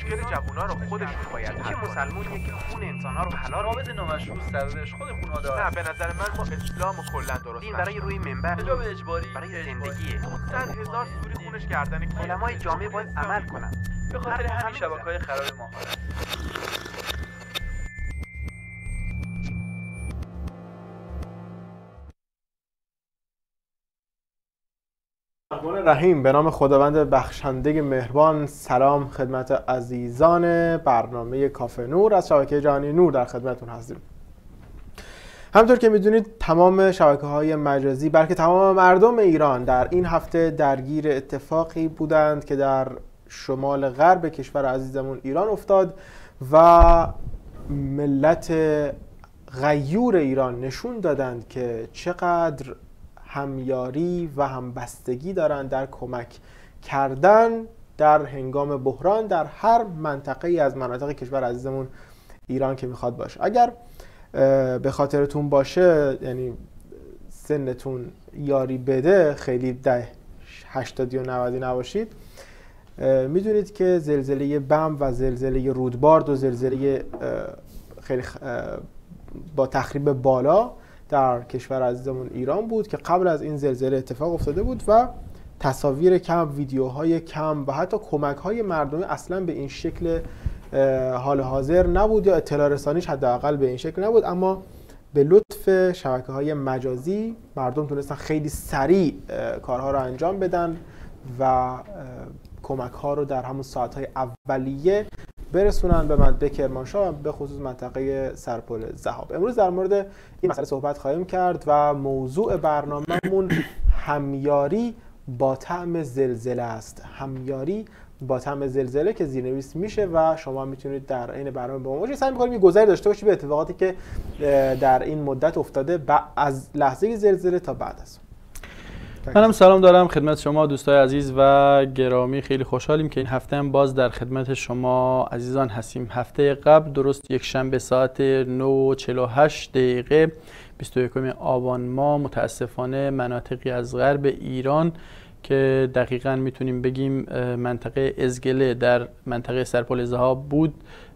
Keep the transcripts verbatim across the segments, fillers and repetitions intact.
مشکل جوونا رو خودشون باید حل کنن. مسلمونیه که خون انسان‌ها رو حلال رابطه نامشروع سببش خود خانواده نه به نظر من ما اسلام کلا درست دین برای روی منبر حجاب اجباری برای زندگیه. صد هزار سوری خونش گردن کی؟ علمای جامعه باید عمل کنن. به خاطر همین شبکه‌های خراب ماهواره. الرحمن الرحیم. به نام خداوند بخشنده مهربان. سلام خدمت عزیزان برنامه کافه نور از شبکه جهانی نور در خدمتتون هستیم. همونطور که میدونید تمام شبکه‌های مجازی بلکه تمام مردم ایران در این هفته درگیر اتفاقی بودند که در شمال غرب کشور عزیزمون ایران افتاد و ملت غیور ایران نشون دادند که چقدر همیاری و همبستگی دارند در کمک کردن در هنگام بحران در هر منطقه ای از مناطق کشور عزیزمون ایران که میخواد باشه. اگر به خاطرتون باشه، یعنی سنتون یاری بده، خیلی ده هشتادی و نودی نباشید، میدونید که زلزله بم و زلزله رودبارد و زلزله خیلی با تخریب بالا در کشور عزیزمون ایران بود که قبل از این زلزله اتفاق افتاده بود و تصاویر کم، ویدیوهای کم و حتی کمک‌های مردمی اصلا به این شکل حال حاضر نبود یا اطلاع رسانیش حداقل به این شکل نبود. اما به لطف شبکه‌های مجازی مردم تونستن خیلی سریع کارها رو انجام بدن و کمک‌ها رو در همون ساعت‌های اولیه برسونن به منطقه کرمانشاه و به خصوص منطقه سرپل ذهاب. امروز در مورد این مسئله صحبت خواهیم کرد و موضوع برنامه‌مون همیاری با طعم زلزله است. همیاری با طعم زلزله که زیرنویس میشه و شما میتونید در این برنامه با ما باشید. سعی می‌کنیم یه گذری داشته باشیم به اتفاقاتی که در این مدت افتاده از لحظه زلزله تا بعد از. منم سلام دارم خدمت شما دوستای عزیز و گرامی. خیلی خوشحالیم که این هفته هم باز در خدمت شما عزیزان هستیم. هفته قبل درست یک شنبه ساعت نه و چهل و هشت دقیقه بیست و یکم آبان ماه متاسفانه مناطقی از غرب ایران که دقیقاً میتونیم بگیم منطقه ازگله در منطقه سرپل ذهاب بود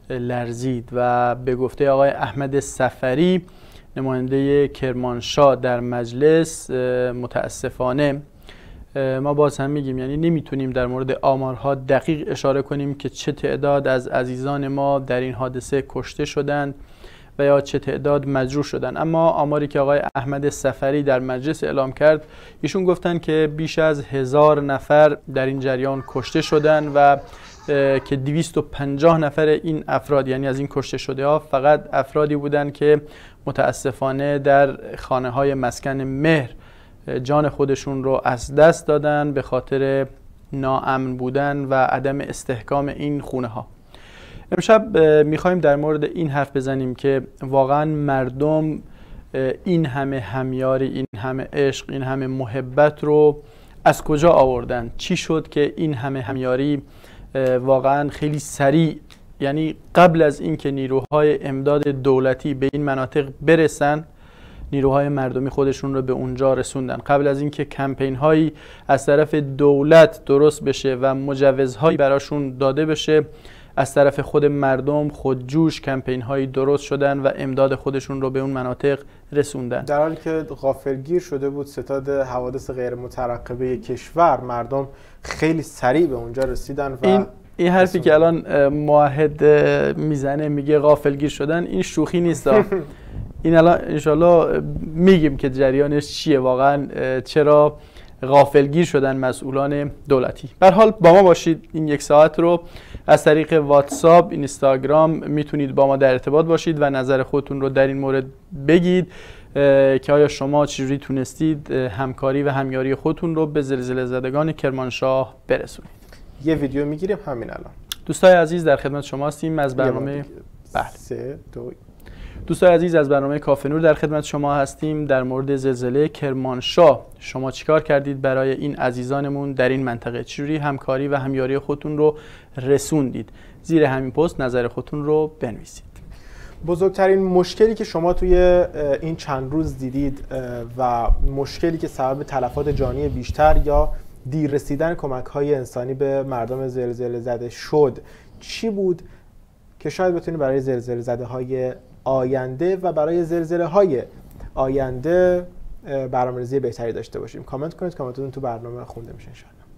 لرزید و به گفته آقای احمد صفری نماینده کرمانشاه در مجلس متاسفانه ما باز هم میگیم، یعنی نمیتونیم در مورد آمارها دقیق اشاره کنیم که چه تعداد از عزیزان ما در این حادثه کشته شدند و یا چه تعداد مجروح شدند. اما آماری که آقای احمد صفری در مجلس اعلام کرد، ایشون گفتن که بیش از هزار نفر در این جریان کشته شدند و که دویست و پنجاه نفر این افراد، یعنی از این کشته شده ها، فقط افرادی بودند که متاسفانه در خانه های مسکن مهر جان خودشون رو از دست دادن به خاطر ناامن بودن و عدم استحکام این خونه ها. امشب میخوایم در مورد این حرف بزنیم که واقعا مردم این همه همیاری، این همه عشق، این همه محبت رو از کجا آوردن؟ چی شد که این همه همیاری واقعا خیلی سریع، یعنی قبل از اینکه نیروهای امداد دولتی به این مناطق برسن، نیروهای مردمی خودشون رو به اونجا رسوندن. قبل از اینکه کمپین هایی از طرف دولت درست بشه و مجوزهایی براشون داده بشه، از طرف خود مردم خودجوش کمپین هایی درست شدن و امداد خودشون رو به اون مناطق رسوندن. در حالی که غافلگیر شده بود ستاد حوادث غیر مترقبه کشور، مردم خیلی سریع به اونجا رسیدن و این این حرفی که الان موحد میزنه میگه غافلگیر شدن، این شوخی نیست. این الان انشالله میگیم که جریانش چیه، واقعا چرا غافلگیر شدن مسئولان دولتی. به هر حال با ما باشید. این یک ساعت رو از طریق واتساپ، اینستاگرام میتونید با ما در ارتباط باشید و نظر خودتون رو در این مورد بگید که آیا شما چجوری تونستید همکاری و همیاری خودتون رو به زلزله زدگان کرمانشاه برسونید. یه ویدیو میگیریم همین الان. دوستای عزیز در خدمت شما هستیم از برنامه بله سه دو دوستای عزیز از برنامه کافه نور در خدمت شما هستیم در مورد زلزله کرمانشاه. شما چیکار کردید برای این عزیزانمون در این منطقه؟ چجوری همکاری و همیاری خودتون رو رسوندید؟ زیر همین پست نظر خودتون رو بنویسید. بزرگترین مشکلی که شما توی این چند روز دیدید و مشکلی که سبب تلفات جانی بیشتر یا دیر رسیدن کمک‌های انسانی به مردم زلزله زده شد چی بود که شاید بتونیم برای زلزله زده های آینده و برای زلزله های آینده برنامه‌ریزی بهتری داشته باشیم. کامنت کنید، کامنتتون تو برنامه خونده میشه ان شاء الله.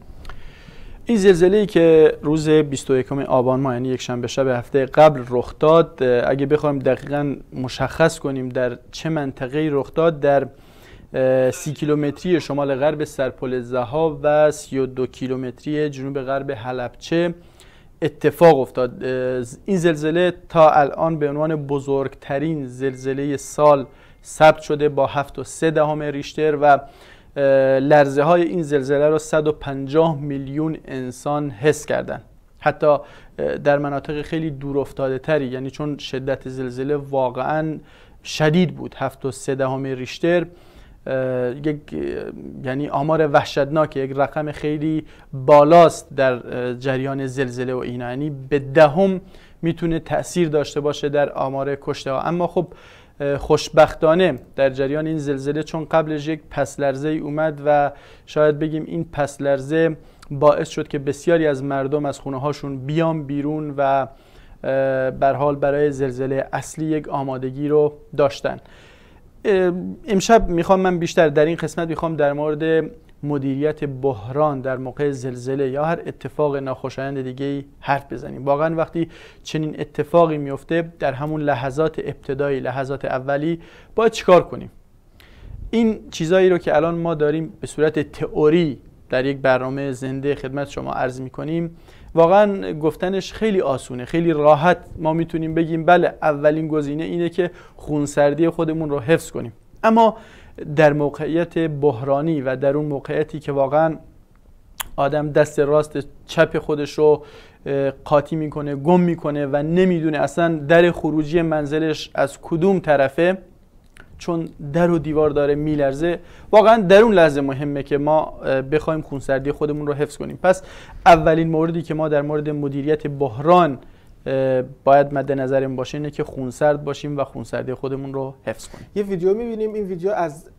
این زلزله‌ای که روز بیست و یکم آبان ماه یعنی یک شنبه شب هفته قبل رخ داد، اگه بخوایم دقیقاً مشخص کنیم در چه منطقه‌ای رخ داد، در سی کیلومتری شمال غرب سرپل ضحا و سی و دو کیلومتری جنوب غرب حلبچه اتفاق افتاد. این زلزله تا الان به عنوان بزرگترین زلزله سال ثبت شده با هفت و سه دهم ریشتر و لرزه های این زلزله را صد و پنجاه میلیون انسان حس کردند. حتی در مناطق خیلی دور افتاده تری، یعنی چون شدت زلزله واقعا شدید بود. هفت و سه دهم ریشتر یک یعنی آمار وحشتناک، یک رقم خیلی بالاست در جریان زلزله و اینا، یعنی به دهم میتونه تأثیر داشته باشه در آمار کشته ها. اما خب خوشبختانه در جریان این زلزله چون قبلش یک پس لرزه ای اومد و شاید بگیم این پس لرزه باعث شد که بسیاری از مردم از خونه هاشون بیان بیرون و به حال برای زلزله اصلی یک آمادگی رو داشتن. امشب میخوام من بیشتر در این قسمت میخوام در مورد مدیریت بحران در موقع زلزله یا هر اتفاق ناخوشایند دیگه حرف بزنیم. واقعا وقتی چنین اتفاقی میفته در همون لحظات ابتدایی، لحظات اولی باید چیکار کنیم؟ این چیزایی رو که الان ما داریم به صورت تئوری در یک برنامه زنده خدمت شما عرض میکنیم، واقعا گفتنش خیلی آسونه، خیلی راحت ما میتونیم بگیم بله اولین گزینه اینه که خونسردی خودمون رو حفظ کنیم. اما در موقعیت بحرانی و در اون موقعیتی که واقعا آدم دست راست چپ خودش رو قاطی میکنه، گم میکنه و نمیدونه اصلا در خروجی منزلش از کدوم طرفه، چون در و دیوار داره میلرزه، واقعا در اون لحظه مهمه که ما بخوایم خونسردی خودمون رو حفظ کنیم. پس اولین موردی که ما در مورد مدیریت بحران باید مد نظرمون باشه اینه که خونسرد باشیم و خونسردی خودمون رو حفظ کنیم. یه ویدیو می‌بینیم، این ویدیو از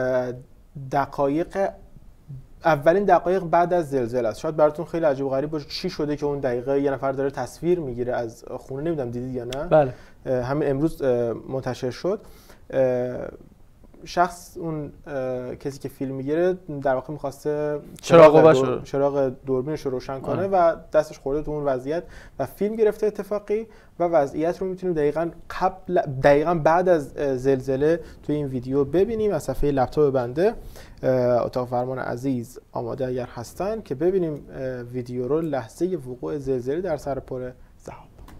دقایق اولین دقایق بعد از زلزله است. شاید براتون خیلی عجیب و غریب باشه چی شده که اون دقیقه یه نفر داره تصویر میگیره از خونه. نمیدونم دیدید یا نه؟ بله. همین امروز منتشر شد. شخص اون کسی که فیلم میگیره در واقع می‌خواسته چراغ دور... چراغ دوربینش رو روشن کنه و دستش خورده تو اون وضعیت و فیلم گرفته اتفاقی و وضعیت رو میتونیم دقیقاً قبل دقیقاً بعد از زلزله توی این ویدیو ببینیم. از صفحه لپتاپ بنده اتاق فرمان عزیز آماده اگر هستن که ببینیم ویدیو رو لحظه وقوع زلزله در سرپل ضحا.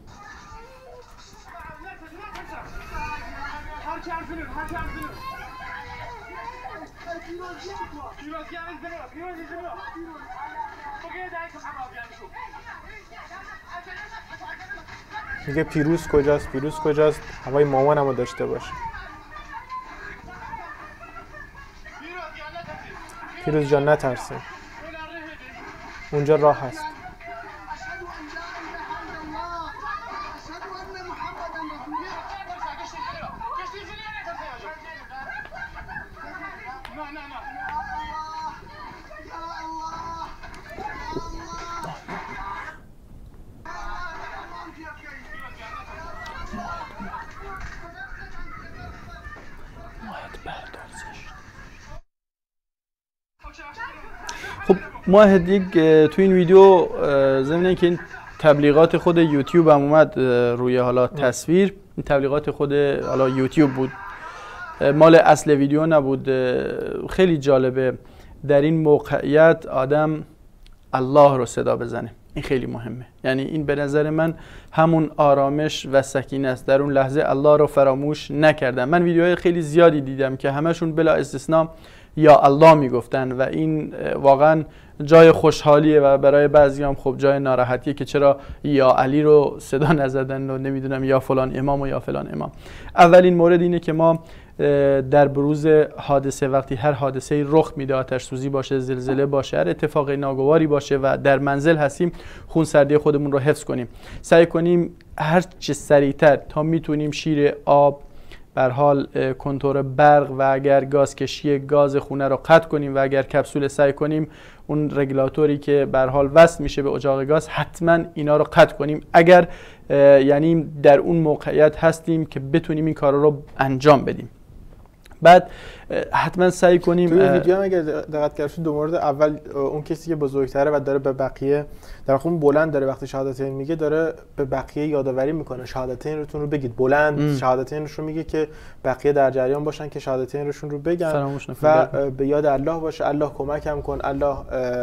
میگه پیروز کجاست؟ پیروز کجاست؟ هوای مامانمو داشته باش. پیروز جان نترسه، اونجا راه هست. خب ماهد یک تو این ویدیو ضمن اینکه این تبلیغات خود یوتیوب هم اومد روی حالا تصویر، این تبلیغات خود حالا یوتیوب بود، مال اصل ویدیو نبود. خیلی جالبه در این موقعیت آدم الله رو صدا بزنه، این خیلی مهمه. یعنی این به نظر من همون آرامش و سکینه است، در اون لحظه الله رو فراموش نکردم. من ویدیوهای خیلی زیادی دیدم که همشون بلا استثناء یا الله میگفتن و این واقعا جای خوشحالیه و برای بعضی هم خب جای ناراحتیه که چرا یا علی رو صدا نزدن و نمیدونم یا فلان امام و یا فلان امام. اولین مورد اینه که ما در بروز حادثه، وقتی هر حادثه رخ میده، آتش سوزی باشه، زلزله باشه، هر اتفاق ناگواری باشه و در منزل هستیم، خونسردی خودمون رو حفظ کنیم. سعی کنیم هر چه سریعتر تا میتونیم شیر آب، به هر حال کنتور برق و اگر گاز کشی گاز خونه رو قطع کنیم و اگر کپسول سعی کنیم اون رگولاتوری که به هر حال وصل میشه به اجاق گاز حتما اینا رو قطع کنیم اگر یعنی در اون موقعیت هستیم که بتونیم این کارا رو انجام بدیم. بعد حتما سعی کنیم توی ویدیو هم اگر دقت کردید دو مورد، اول اون کسی که بزرگتره و داره به بقیه در واقع بلند داره وقتی شهادتین میگه داره به بقیه یادآوری میکنه شهادتینتون رو بگید بلند ام. شهادتینش رو میگه که بقیه در جریان باشن که شهادتینشون رو بگن و به یاد الله باشه، الله کمکم کن، الله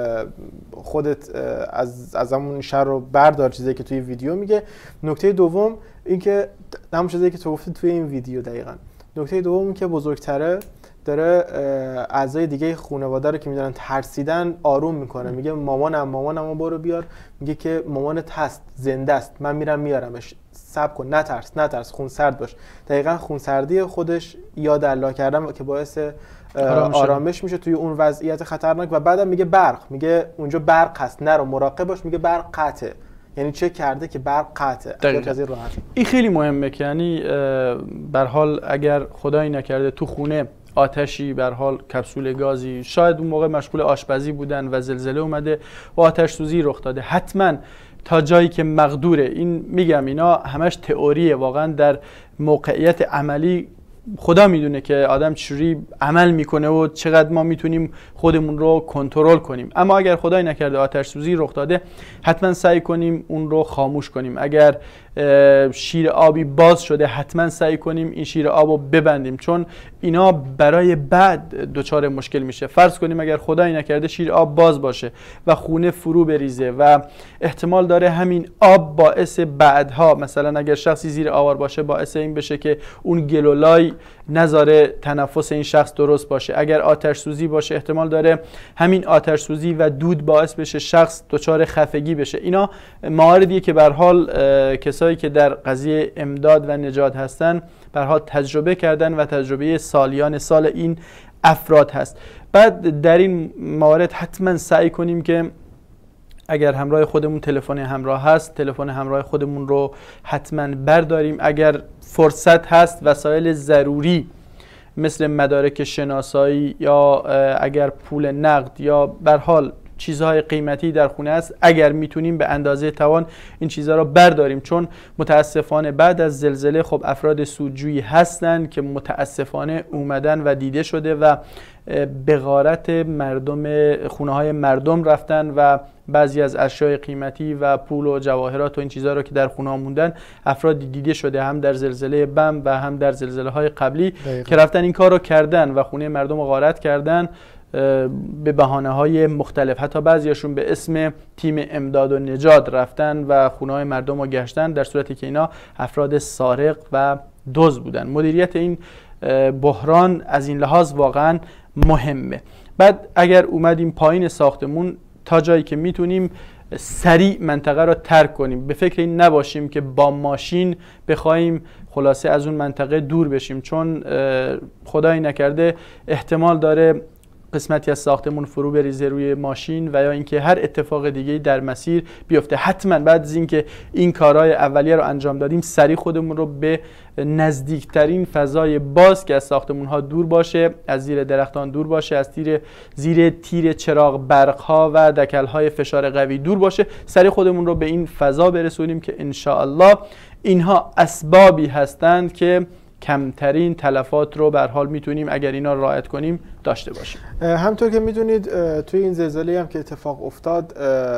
خودت از از همون شر رو بردار، چیزی که توی ویدیو میگه. نکته دوم اینکه همون چیزی که تو گفتی توی این ویدیو دقیقاً. نکته دوم که بزرگتره داره اعضای دیگه خانواده رو که میدونن ترسیدن آروم میکنه، میگه مامانم مامانمو برو بیار، میگه که مامانت هست، زنده است، من میرم میارمش، صبر کن، نترس نترس، خونسرد باش. دقیقاً خونسردی خودش یاد الله کردن که باعث آرامش, آرامش میشه توی اون وضعیت خطرناک. و بعدم میگه برق، میگه اونجا برق هست نرو مراقب باش، میگه برق قطعه، یعنی چه کرده که برق قطعه. این خیلی مهمه که یعنی به هر حال اگر خدایی نکرده تو خونه آتشی به هر حال کپسول گازی، شاید اون موقع مشغول آشپزی بودن و زلزله اومده و آتش سوزی رخ داده، حتما تا جایی که مقدوره، این میگم اینا همش تئوریه، واقعا در موقعیت عملی خدا میدونه که آدم چجوری عمل میکنه و چقدر ما میتونیم خودمون رو کنترل کنیم. اما اگر خدای نکرده آتش سوزی رخ داده، حتما سعی کنیم اون رو خاموش کنیم. اگر شیر آبی باز شده، حتما سعی کنیم این شیر آب رو ببندیم، چون اینا برای بعد دچار مشکل میشه. فرض کنیم اگر خدای نکرده شیر آب باز باشه و خونه فرو بریزه و احتمال داره همین آب باعث بعدها، مثلا اگر شخصی زیر آوار باشه، باعث این بشه که اون گلولای نذاره تنفس این شخص درست باشه. اگر آتش سوزی باشه، احتمال داره همین آتش سوزی و دود باعث بشه شخص دچار خفگی بشه. اینا مواردیه که به هر حال کسایی که در قضیه امداد و نجات هستن به هر حال تجربه کردن و تجربه سالیان سال این افراد هست. بعد در این موارد حتما سعی کنیم که اگر همراه خودمون تلفن همراه هست، تلفن همراه خودمون رو حتما برداریم. اگر فرصت هست وسایل ضروری مثل مدارک شناسایی یا اگر پول نقد یا به هر حال چیزهای قیمتی در خونه است، اگر میتونیم به اندازه توان این چیزها رو برداریم، چون متاسفانه بعد از زلزله خب افراد سودجویی هستن که متاسفانه اومدن و دیده شده و به غارت مردم، خونه های مردم رفتن و بعضی از اشیاء قیمتی و پول و جواهرات و این چیزها رو که در خونه ها موندن افراد دیده شده، هم در زلزله بم و هم در زلزله های قبلی دقیقا. که رفتن این کار رو کردن و خونه مردم رو غارت کردن به بهانه های مختلف. حتی بعضیاشون به اسم تیم امداد و نجات رفتن و خونه های مردم رو گشتن، در صورتی که اینا افراد سارق و دزد بودن. مدیریت این بحران از این لحاظ واقعا مهمه. بعد اگر اومدیم پایین ساختمون، تا جایی که میتونیم سریع منطقه رو ترک کنیم. به فکر این نباشیم که با ماشین بخوایم خلاصه از اون منطقه دور بشیم، چون خدایی نکرده احتمال داره قسمتی از ساختمون فرو بریزه روی ماشین و یا اینکه هر اتفاق دیگه‌ای در مسیر بیفته. حتما بعد از اینکه این کارهای اولیه رو انجام دادیم، سریع خودمون رو به نزدیکترین فضای باز که از ساختمون ها دور باشه، از زیر درختان دور باشه، از تیر زیر تیر چراغ برق ها و دکل های فشار قوی دور باشه، سریع خودمون رو به این فضا برسونیم که ان شاء الله اینها اسبابی هستند که کمترین تلفات رو به هر حال میتونیم اگر اینا رو رعایت کنیم داشته باشیم. همونطور که میدونید توی این زلزله هم که اتفاق افتاد،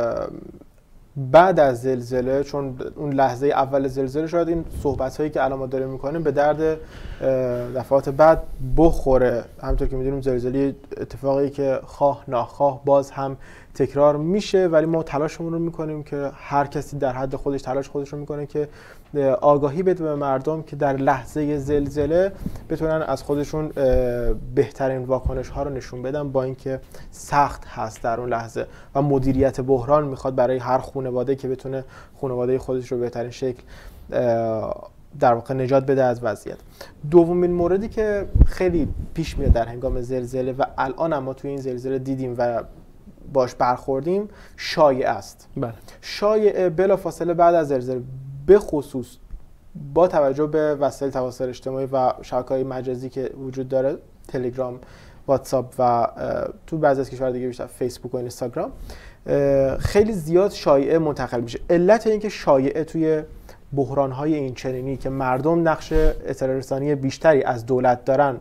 بعد از زلزله، چون اون لحظه اول زلزله شاید این صحبت هایی که الان ما داریم میکنیم به درد دفعات بعد بخوره. همونطور که میدونیم زلزله اتفاقی که خواه ناخواه باز هم تکرار میشه، ولی ما تلاشمون رو میکنیم که هر کسی در حد خودش تلاش خودش رو میکنه که آگاهی بده به مردم که در لحظه زلزله بتونن از خودشون بهترین واکنش ها رو نشون بدن، با اینکه سخت هست در اون لحظه و مدیریت بحران میخواد برای هر خانواده که بتونه خانواده خودش رو بهترین شکل در واقع نجات بده از وضعیت. دومین موردی که خیلی پیش میاد در هنگام زلزله و الان ما توی این زلزله دیدیم و باش برخوردیم، شایعه است. بله. شایعه بلافاصله بعد از زلزله، به خصوص با توجه به وسایل تواصل اجتماعی و شبکه‌های مجازی که وجود داره، تلگرام واتساپ و تو بعضی از کشورها دیگه بیشتر فیسبوک و اینستاگرام خیلی زیاد شایعه منتقل میشه. علت اینکه شایعه توی بحران‌های این چنینی که مردم نقش اطلاع رسانی بیشتری از دولت دارن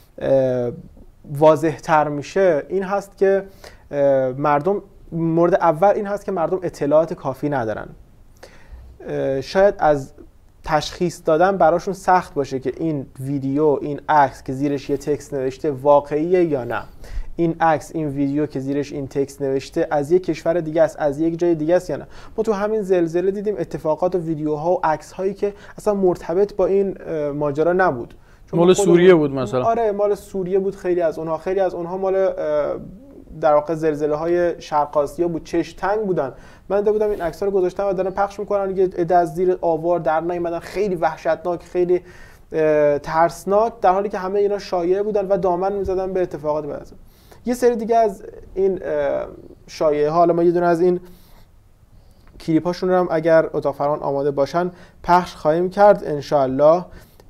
واضح‌تر میشه این هست که مردم مورد اول این هست که مردم اطلاعات کافی ندارن. شاید از تشخیص دادن براشون سخت باشه که این ویدیو، این عکس که زیرش یه تکست نوشته واقعیه یا نه. این عکس، این ویدیو که زیرش این تکست نوشته از یک کشور دیگه است، از یک جای دیگه است یا نه. ما تو همین زلزله دیدیم اتفاقات و ویدیوها و عکس هایی که اصلا مرتبط با این ماجرا نبود. مال سوریه بود مثلا. آره مال سوریه بود. خیلی از اونها خیلی از اونها مال در واقع زلزله های شرق آسیا بود، چشم تنگ بودن. من دیده بودم این عکس‌ها رو گذاشتم و دارن پخش می‌کنن، یه عده از زیر آوار در نیومدن، خیلی وحشتناک، خیلی ترسناک، در حالی که همه اینا شایعه بودن و دامن می‌زدن به اتفاقات بعد. یه سری دیگه از این شایعه ها، حالا ما یه دونه از این کلیپ‌هاشون رو هم اگر اتاق فرمان آماده باشن پخش خواهیم کرد ان شاء الله،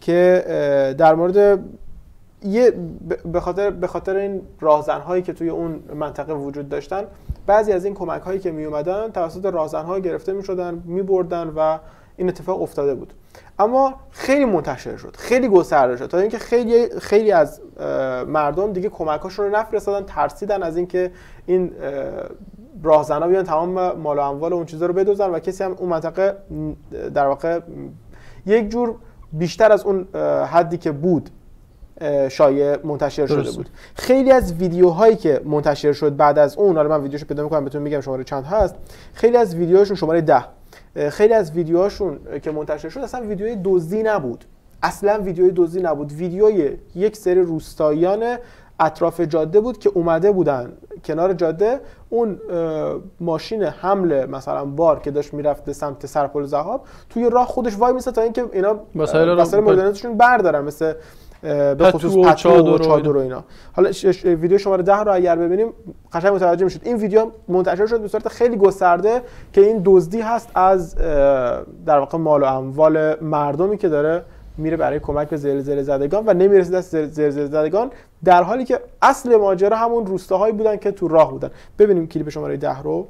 که در مورد یه به خاطر به خاطر این راهزن‌هایی که توی اون منطقه وجود داشتن، بعضی از این کمک‌هایی که میومدن توسط راهزن‌ها گرفته می‌شدن، می‌بردن و این اتفاق افتاده بود. اما خیلی منتشر شد، خیلی گسترده شد، تا اینکه خیلی خیلی از مردم دیگه کمک‌هاشون رو نفرستادن، ترسیدن از اینکه این راهزن‌ها بیان تمام مال و اموال اون چیزا رو بدزدن و کسی هم اون منطقه در واقع یک جور بیشتر از اون حدی که بود شایعه منتشر شده بود. خیلی از ویدیوهایی که منتشر شد بعد از اون، حالا من ویدیوشو پیدا می‌کنم بهتون میگم شماره چند هست، خیلی از ویدیوهاشون شماره ده، خیلی از ویدیوهاشون که منتشر شد اصلا ویدیوی دزدی نبود، اصلا ویدیوی دزدی نبود، ویدیوی یک سری روستاییان اطراف جاده بود که اومده بودن کنار جاده، اون ماشین حمل مثلا بار که داشت میرفت به سمت سرپل ذهاب توی راه خودش وای میسه تا اینکه اینا وسایل مردنیتشون بردارن، مثل به خصوص پتو و چادر و اینا. حالا ویدیو شماره ده رو اگر ببینیم قشنگ متوجه میشید. این ویدیو منتشر شد به صورت خیلی گسترده که این دزدی هست از در واقع مال و اموال مردمی که داره میره برای کمک به زلزله زدگان و نمیرسه دست زلزله زدگان، در حالی که اصل ماجرا همون روستاهایی بودن که تو راه بودن. ببینیم کلیپ شماره ده رو.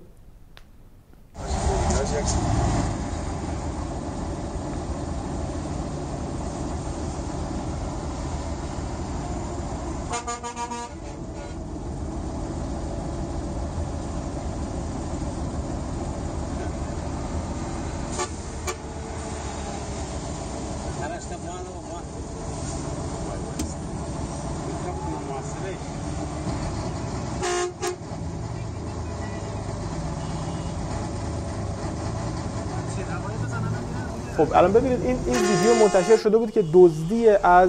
خب الان ببینید این این ویدیو منتشر شده بود که دزدی از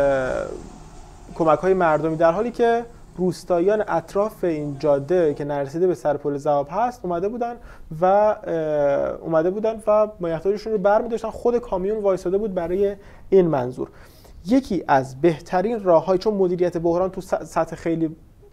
کمک‌های مردمی، در حالی که روستاییان اطراف این جاده که نرسیده به سرپل ذهاب هست اومده بودن و اومده بودن و مایحتاجشون رو برمی‌داشتن. خود کامیون وایساده بود برای این منظور. یکی از بهترین راه‌های، چون مدیریت بحران تو سطح خیلی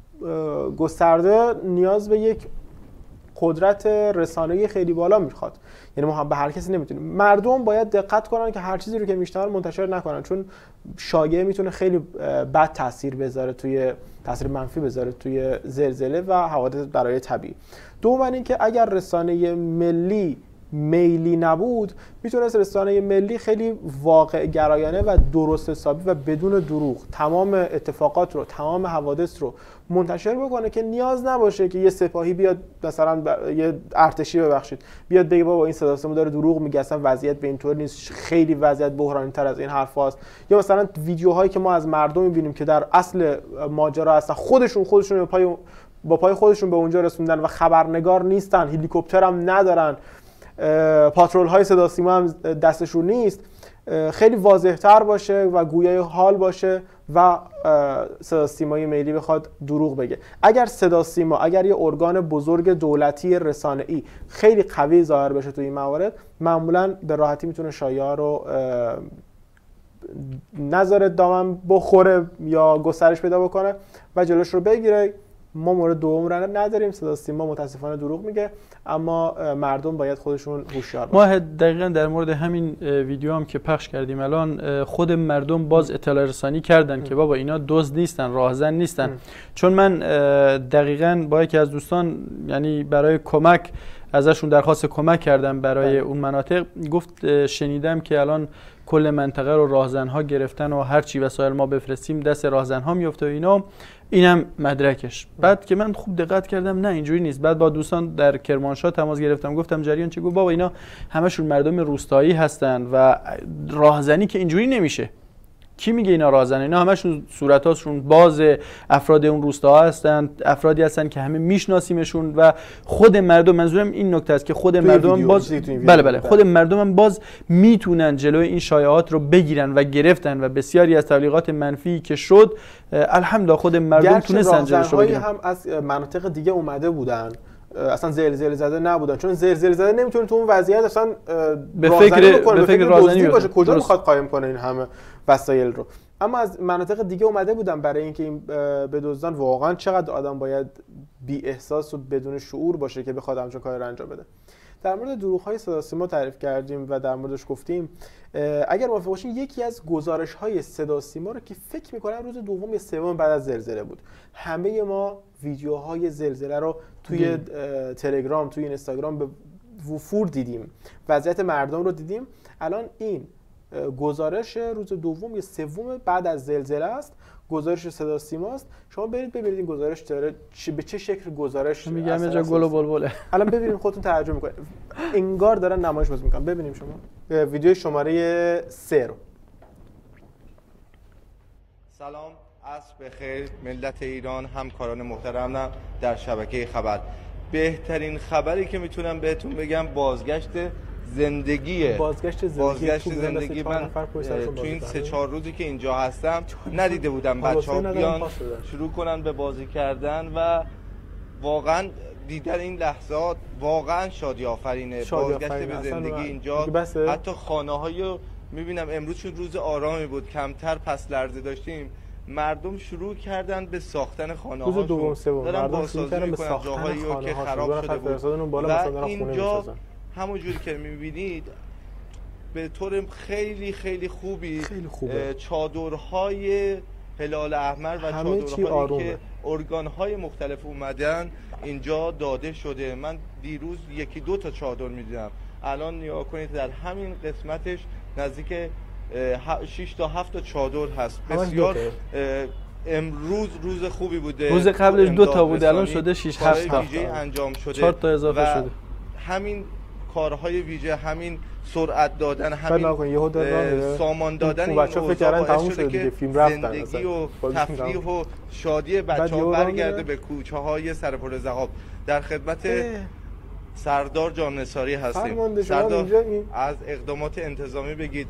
گسترده نیاز به یک قدرت رسانه‌ای خیلی بالا میخواد، یعنی ما به هر کسی نمیتونیم. مردم باید دقت کنن که هر چیزی رو که میشنون منتشر نکنن، چون شایعه میتونه خیلی بد تاثیر بذاره، توی تاثیر منفی بذاره توی زلزله و حوادث برای طبیعی. دوم اینکه اگر رسانه ملی میلی نبود، میتونست رسانه ملی خیلی واقع گرایانه و درست حسابی و بدون دروغ تمام اتفاقات رو، تمام حوادث رو منتشر بکنه که نیاز نباشه که یه سپاهی بیاد مثلا ب... یه ارتشی ببخشید بیاد بگه بابا این صدا سیما داره دروغ میگه، اصلا وضعیت به اینطور نیست، خیلی وضعیت بحرانی تر از این حرفاست. یا مثلا ویدیوهایی که ما از مردم میبینیم که در اصل ماجرا هستن خودشون خودشون با پای با پای خودشون به اونجا رسوندن و خبرنگار نیستن، هلیکوپتر هم ندارن، پاترول های صدا سیما هم دستشون نیست، خیلی واضح تر باشه و گویای حال باشه و صدا سیمای ملی بخواد دروغ بگه. اگر صدا سیما، اگر یه ارگان بزرگ دولتی رسانه‌ای خیلی قوی ظاهر بشه تو این موارد، معمولا به راحتی میتونه شایعه رو نذاره دامن بخوره یا گسترش پیدا بکنه و جلوش رو بگیره ما مورد دوم رو نداریم، صدا سیما متاسفانه دروغ میگه، اما مردم باید خودشون هوشیار باشن. ما دقیقاً در مورد همین ویدیو هم که پخش کردیم الان خود مردم باز اطلاع رسانی کردن ام. که بابا اینا دزد نیستن، راهزن نیستن ام. چون من دقیقاً با یکی از دوستان یعنی برای کمک ازشون درخواست کمک کردم برای اون مناطق، گفت شنیدم که الان کل منطقه رو راهزن‌ها گرفتن و هر چی وسایل ما بفرستیم دست راهزن‌ها میفته و اینا. اینم مدرکش. بعد که من خوب دقت کردم نه اینجوری نیست. بعد با دوستان در کرمانشاه تماس گرفتم، گفتم جریان چه؟ گفت بابا اینا همشون مردم روستایی هستن و راهزنی که اینجوری نمیشه. کی میگه اینا راهزن؟ اینا همشون صورتاشون باز، افراد اون روستا هستن، افرادی هستن که همه میشناسیمشون و خود مردم، منظورم این نکته است که خود مردم باز بله بله خود مردم هم باز میتونن جلوی این شایعات رو بگیرن و گرفتن و بسیاری از تبلیغات منفی که شد الحمدلله خود مردم تونستن جلوش رو بگیرن. هم از مناطق دیگه اومده بودن، اصلا زلزله زده نبودن، چون زلزله زده نمیتونه تو اون وضعیت اصلا به فکر به فکر رازنی باشه. کجا میخواد قایم کنه این همه وسایل رو؟ اما از مناطق دیگه اومده بودن برای اینکه این بدزدن. واقعا چقدر آدم باید بی احساس و بدون شعور باشه که بخواد همچین کاری رو انجام بده. در مورد دروغ‌های صدا سیما تعریف کردیم و در موردش گفتیم. اگر موافق باشین یکی از گزارش‌های صدا سیما رو که فکر می‌کنم روز دوم یا سوم بعد از زلزله بود، همه ما ویدیوهای زلزله رو توی تلگرام، توی اینستاگرام به وفور دیدیم، وضعیت مردم رو دیدیم. الان این گزارش روز دوم یا سوم بعد از زلزله است، گزارش صدا سیما است. شما برید ببینید این گزارش داره به چه شکل گزارش میگم یه جا گل و بلبله. الان ببینید خودتون ترجمه میکنید، انگار دارن نمایش بازی میکنن. ببینیم شما ویدیو شماره سه رو. سلام، عصر بخیر ملت ایران، همکاران محترمم در شبکه خبر. بهترین خبری که میتونم بهتون بگم بازگشت زندگیه. بازگشت زندگی, بازگشت زندگی من تو این سه چهار روزی که اینجا هستم ندیده بودم بچه‌ها بیان شروع کنن به بازی کردن و واقعا دیدن این لحظات واقعا شادی آفرینه. بازگشت به زندگی اینجا، حتی خانه‌هایی رو میبینم امروز چون روز آرامی بود کمتر پس لرزه داشتیم، مردم شروع کردن به ساختن خانه هاشون، دوم سوم دارن بازسازی میکنن جاهایی که خراب شده بود و اینجا همونجوری که میبینید به طور خیلی خیلی خوبی خیلی خوبه. چادرهای هلال احمر و چادرهایی که ارگانهای مختلف اومدن اینجا داده شده. من دیروز یکی دو تا چادر میدیدم، الان نگاه کنید در همین قسمتش نزدیک شش تا هفت تا چادر هست. بسیار امروز روز خوبی بوده. روز قبلش دو تا بود، الان شده شش هفت تا انجام شده، چهار تا اضافه شده. همین کارهای ویژه، همین سرعت دادن، همین سامان دادن این بچه‌ها فکر کردن تموم شده دیگه، فیلم رفتن. زندگی و تفریح و شادی بچه‌ها برگرده به کوچه‌های سرپر ذهاب. در خدمت سردار جان نثاری هستیم. سردار از اقدامات انتظامی بگید.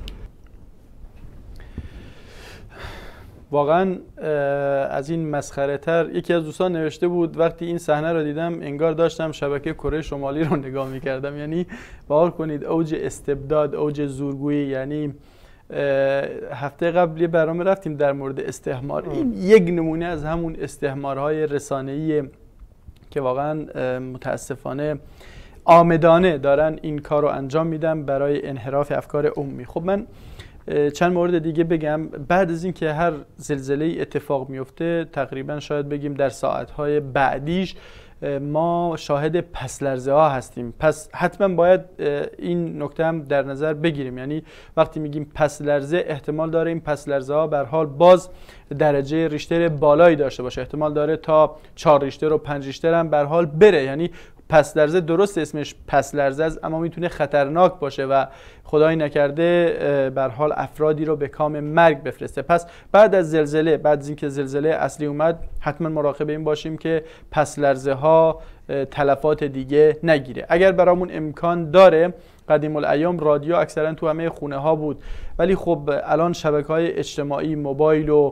واقعا از این مسخره تر یکی از دوستان نوشته بود وقتی این صحنه رو دیدم انگار داشتم شبکه کره شمالی رو نگاه میکردم. یعنی باور کنید اوج استبداد، اوج زورگویی. یعنی هفته قبل یه برنامه رفتیم در مورد استحمار. این یک نمونه از همون استحمارهای رسانه‌ای که واقعا متاسفانه آمدانه دارن این کار رو انجام میدن برای انحراف افکار عمومی. خب من چند مورد دیگه بگم. بعد از اینکه هر زلزله اتفاق میفته تقریبا شاید بگیم در ساعتهای بعدیش ما شاهد پس لرزه ها هستیم. پس حتما باید این نکته هم در نظر بگیریم. یعنی وقتی میگیم پس لرزه احتمال داره این پس لرزه ها به هر حال باز درجه ریشتر بالایی داشته باشه. احتمال داره تا چهار ریشتر و پنج ریشتر هم به هر حال بره. یعنی پس لرزه درست اسمش پس لرزه است اما میتونه خطرناک باشه و خدای نکرده به هر حال افرادی رو به کام مرگ بفرسته. پس بعد از زلزله، بعد از اینکه زلزله اصلی اومد، حتما مراقب این باشیم که پس لرزه ها تلفات دیگه نگیره. اگر برامون امکان داره، قدیم الایام رادیو اکثرا تو همه خونه ها بود، ولی خب الان شبکه‌های اجتماعی، موبایل و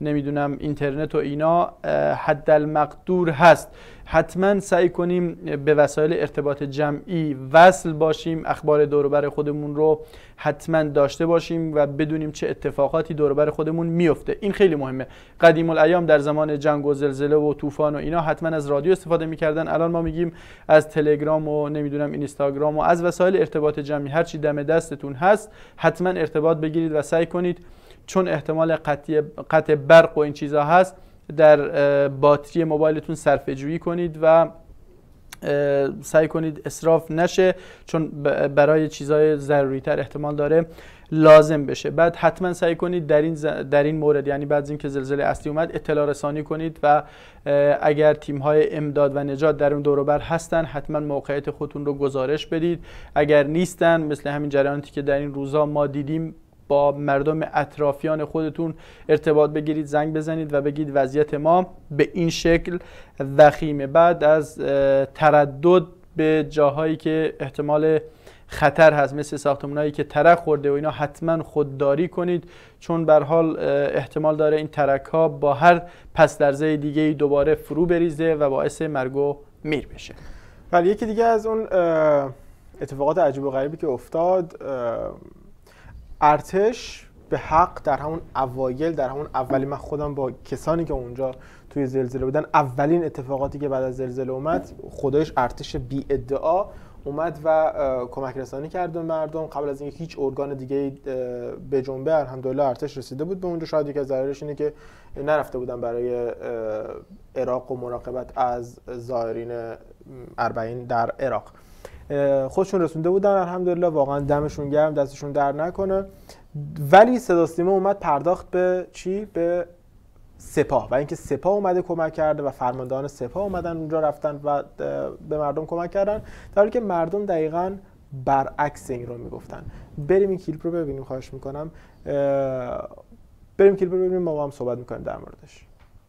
نمیدونم اینترنت و اینا حد المقدور هست. حتما سعی کنیم به وسایل ارتباط جمعی وصل باشیم، اخبار دور و بر خودمون رو حتما داشته باشیم و بدونیم چه اتفاقاتی دور و بر خودمون میفته. این خیلی مهمه. قدیم الایام در زمان جنگ و زلزله و طوفان و اینا حتما از رادیو استفاده میکردن، الان ما میگیم از تلگرام و نمیدونم اینستاگرام و از وسایل ارتباط جمعی. هر چی دم دستتون هست حتما ارتباط بگیرید و سعی کنید، چون احتمال قطع قطع برق و این چیزا هست، در باتری موبایلتون صرفه جویی کنید و سعی کنید اسراف نشه، چون برای چیزهای ضروری تر احتمال داره لازم بشه. بعد حتما سعی کنید در این در این مورد، یعنی بعد از اینکه زلزله اصلی اومد، اطلاع رسانی کنید و اگر تیم‌های امداد و نجات در اون دور و بر هستن حتما موقعیت خودتون رو گزارش بدید. اگر نیستن، مثل همین جریاناتی که در این روزا ما دیدیم، با مردم اطرافیان خودتون ارتباط بگیرید، زنگ بزنید و بگید وضعیت ما به این شکل وخیمه. بعد از تردد به جاهایی که احتمال خطر هست، مثل ساختمانایی که ترک خورده و اینا، حتما خودداری کنید، چون به هر حال احتمال داره این ترک ها با هر پس لرزه دیگه دوباره فرو بریزه و باعث مرگ و میر بشه. ولی یکی دیگه از اون اتفاقات عجیب و غریبی که افتاد، ارتش به حق در همون اوایل، در همون اولی، من خودم با کسانی که اونجا توی زلزله بودن، اولین اتفاقاتی که بعد از زلزله اومد، خودش ارتش بی ادعا اومد و کمک رسانی کرد به مردم قبل از اینکه هیچ ارگان دیگه به جنبه. الحمدلله ارتش رسیده بود به اونجا. شاید یکی از ضررش اینه که نرفته بودن برای عراق و مراقبت از زائرین اربعین در عراق، خودشون رسونده بودن الحمدلله. واقعا دمشون گرم، دستشون در نکنه. ولی صدا سیما اومد پرداخت به چی؟ به سپاه، و اینکه سپاه اومده کمک کرده و فرماندهان سپاه اومدن اونجا رفتن و به مردم کمک کردن، در حالی که مردم دقیقاً برعکس این رو میگفتن. بریم این کلیپ رو ببینیم، خواهش میکنم. بریم کلیپ رو ببینیم، ما با هم صحبت میکنیم در موردش.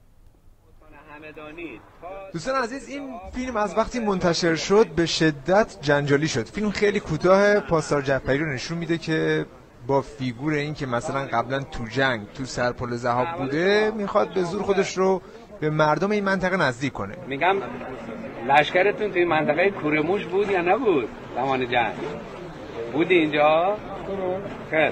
دوستان عزیز، این فیلم از وقتی منتشر شد به شدت جنجالی شد. فیلم خیلی کوتاه پاسدار جعفری رو نشون میده که با فیگور این که مثلا قبلا تو جنگ تو سرپل ذهاب بوده، میخواد به زور خودش رو به مردم این منطقه نزدیک کنه. میگم لشکرتون توی منطقه کورموش بود یا نبود زمان جنگ؟ بودی اینجا؟ خیر.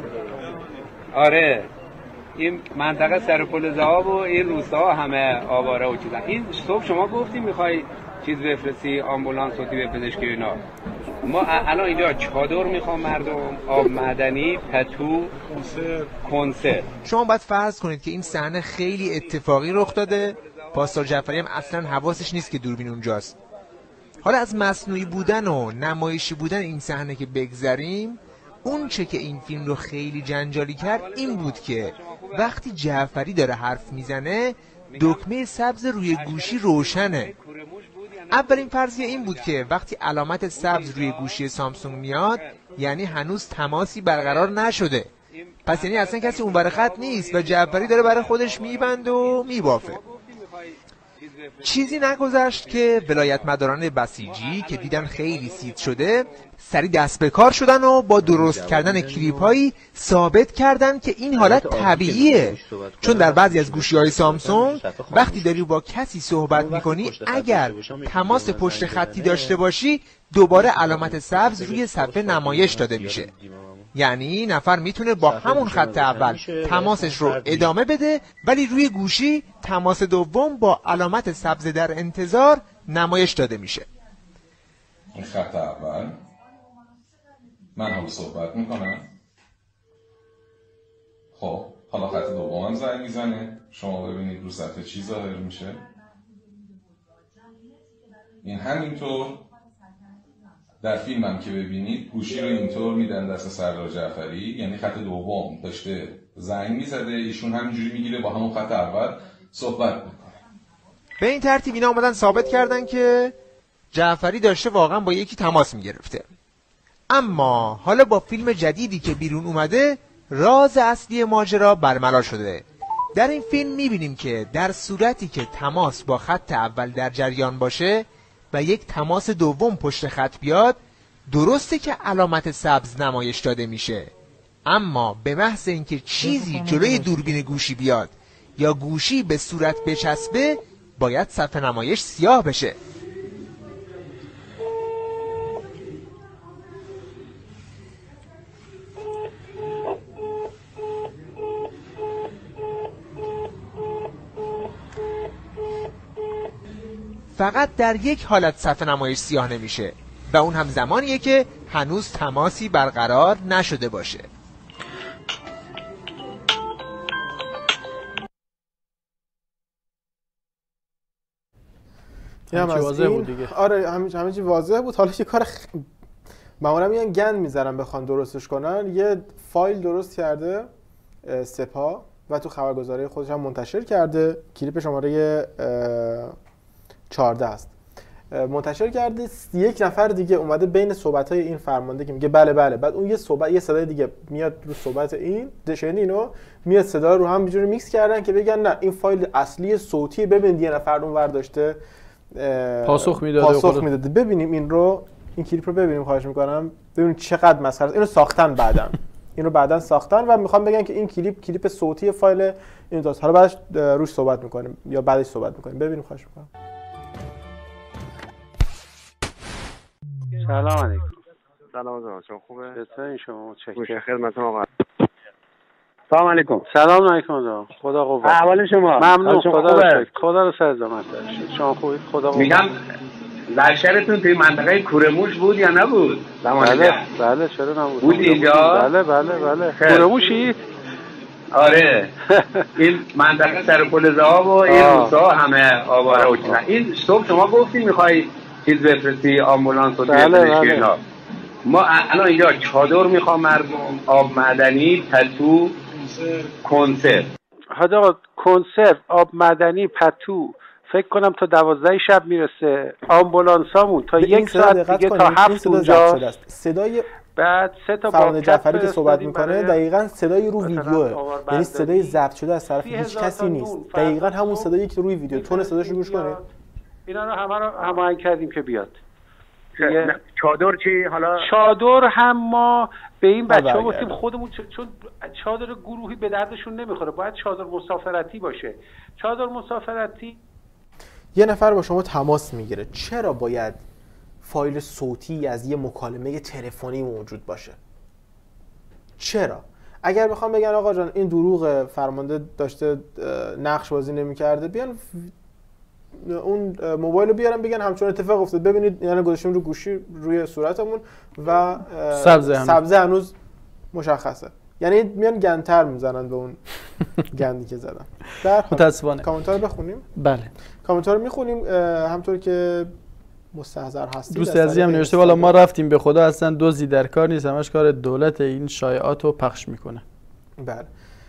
آره، این منطقه سرپل ذهاب و این روستا همه آواره و چیزا. این صبح شما گفتی میخوای چیز بفرستی، آمبولانس و تیم پزشکی اینا. ما الان اینجا چادر میخوام مردم، آب معدنی، پتو، کنسرت. شما باید فرض کنید که این صحنه خیلی اتفاقی رخ داده. پاسدار جعفری هم اصلا حواسش نیست که دوربین اونجاست. حالا از مصنوعی بودن و نمایشی بودن این صحنه که بگذریم، اون چه که این فیلم رو خیلی جنجالی کرد این بود که وقتی جعفری داره حرف میزنه، دکمه سبز روی گوشی روشنه. اولین فرضیه این بود که وقتی علامت سبز روی گوشی سامسونگ میاد، یعنی هنوز تماسی برقرار نشده، پس یعنی اصلا کسی اون بر خط نیست و جعفری داره برای خودش میبند و میبافه. چیزی نگذشت که ولایت مداران بسیجی که دیدن خیلی سیت شده، سری دست به کار شدن و با درست کردن کلیپ هایی ثابت کردن که این حالت طبیعیه. چون در بعضی از گوشی های سامسونگ وقتی داری با کسی صحبت میکنی، اگر تماس پشت خطی داشته باشی، دوباره علامت سبز روی صفحه نمایش داده میشه. یعنی نفر میتونه با همون خط اول تماسش رو ادامه بده، ولی روی گوشی تماس دوم با علامت سبز در انتظار نمایش داده میشه. این خط اول من هم صحبت میکنم، خب حالا خط دوم هم زنگ میزنه، شما ببینید رو صفحه چی ظاهر میشه. این همینطور در فیلم هم که ببینید گوشی رو اینطور میدن دست سردار جعفری، یعنی خط دوم داشته زنگ میزده، ایشون همینجوری میگیره با همون خط اول صحبت میکنه. به این ترتیب اینا اومدن ثابت کردن که جعفری داشته واقعا با یکی تماس میگرفته. اما حالا با فیلم جدیدی که بیرون اومده، راز اصلی ماجرا برملا شده. در این فیلم میبینیم که در صورتی که تماس با خط اول در جریان باشه و یک تماس دوم پشت خط بیاد، درسته که علامت سبز نمایش داده میشه، اما به محض اینکه چیزی جلوی دوربین گوشی بیاد یا گوشی به صورت بچسبه باید صفحه نمایش سیاه بشه. فقط در یک حالت صفحه نمایش سیاه نمیشه و اون هم زمانیه که هنوز تماسی برقرار نشده باشه. همه چی واضح بود دیگه. آره همه همه چی واضح بود. حالا یه کار خ... معمولا میان گند میذارن بخوان درستش کنن. یه فایل درست کرده سپاه و تو خبرگزاری خودش هم منتشر کرده. کلیپ شماره چهارده است. منتشر کرده. یک نفر دیگه اومده بین صحبت‌های این فرمانده که میگه بله بله، بعد اون یه صحبت یه صدای دیگه میاد رو صحبت این دشن اینو میاد صدا رو هم اینجوری میکس کردن که بگن نه این فایل اصلی صوتی، ببین یه نفر اون ور داشته پاسخ میداده پاسخ میداده. ببینیم این رو، این کلیپ رو ببینیم خواهش میکنم. ببینیم چقدر مسخره است. اینو ساختن بعداً اینو بعداً ساختن و میخوام بگن که این کلیپ کلیپ صوتی فایل این داست. حالا بعدش روش صحبت میکنیم یا بعدش صحبت میکنیم. ببینیم خواهش میکنم. سلام علیکم. سلام آقا، شما خوبه؟ چطورین شما؟ متشکرم. خدمت آقا. سلام علیکم. سلام علیکم آقا. خدا قوت. احوال شما؟ ممنون. خدا رو خدا رو سر زحمت داشت. شما خوبید؟ خدا قوت. میگم لشکرتون توی منطقه کورموش بود یا نبود؟ بله بله چرا نبود؟ بود اینجا؟ بله بله بله. کورموشی؟ آره. این منطقه سر پل ذهاب و این روستا همه آواره و چیزا. این صبح شما گفتین میخوای چیز بفرستی آمبولانس و بله ما الان اینجا چادر میخوام مردم، آب معدنی، پتو، کنسرو. حاج آقا کنسرو، آب معدنی، پتو فکر کنم تا دوازده شب میرسه. آمبولانسامون تا یک ساعت دیگه تا هفت اونجا. صدای بعد سه تا فرمان جعفری که صحبت میکنه دقیقاً صدای رو ویدیوه، یعنی صدای ضبط شده از طرف هیچ کسی نیست. دقیقاً همون صدایی که روی ویدیو. تون صداشو گوش کنید. اینا رو همه رو هماهنگ کردیم که بیاد. چادر چی حالا؟ چادر هم ما به این بچه‌ها گفتیم خودمون، چون چادر گروهی به دردشون نمیخوره، باید چادر مسافرتی باشه. چادر مسافرتی یه نفر با شما تماس میگیره، چرا باید فایل صوتی از یه مکالمه تلفنی موجود باشه؟ چرا؟ اگر بخوام بگن آقا جان این دروغ، فرمانده داشته نقش بازی نمی‌کرده، بیان اون موبایل رو بیارن بگن همچون اتفاق افتاد، ببینید یعنی گذاشتیم رو گوشی روی صورتمون و سبزه هنوز, سبزه هنوز مشخصه. یعنی میان گندتر میزنن به اون گندی که زدن. در متاسفانه. کامنتار بخونیم؟ بله. کامنتار میخونیم. همطور که مستحضر هستید. دوست عزیزی هم نوشته والا ما رفتیم به خدا اصلا دزدی در کار نیست، همش کار دولت این شایعات رو پخش میکنه. بله.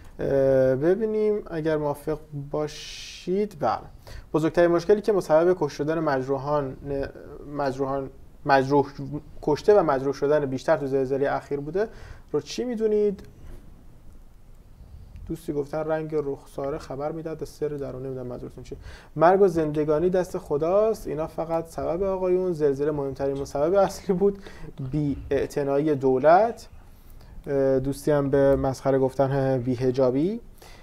ببینیم اگر موافق باشید. بله. بزرگترین مشکلی که مسبب کشته شدن مجروحان مجروحان مجروح کشته و مجروح شدن بیشتر تو زلزله اخیر بوده رو چی میدونید؟ دوستی گفتن رنگ رخساره خبر میداد سر درون. نمیدونم منظورتون چیه. مرگ و زندگانی دست خداست. اینا فقط سبب آقایون. زلزله مهمترین مسبب اصلی بود، بی اعتنایی دولت. دوستی هم به مسخره گفتن بی حجابی.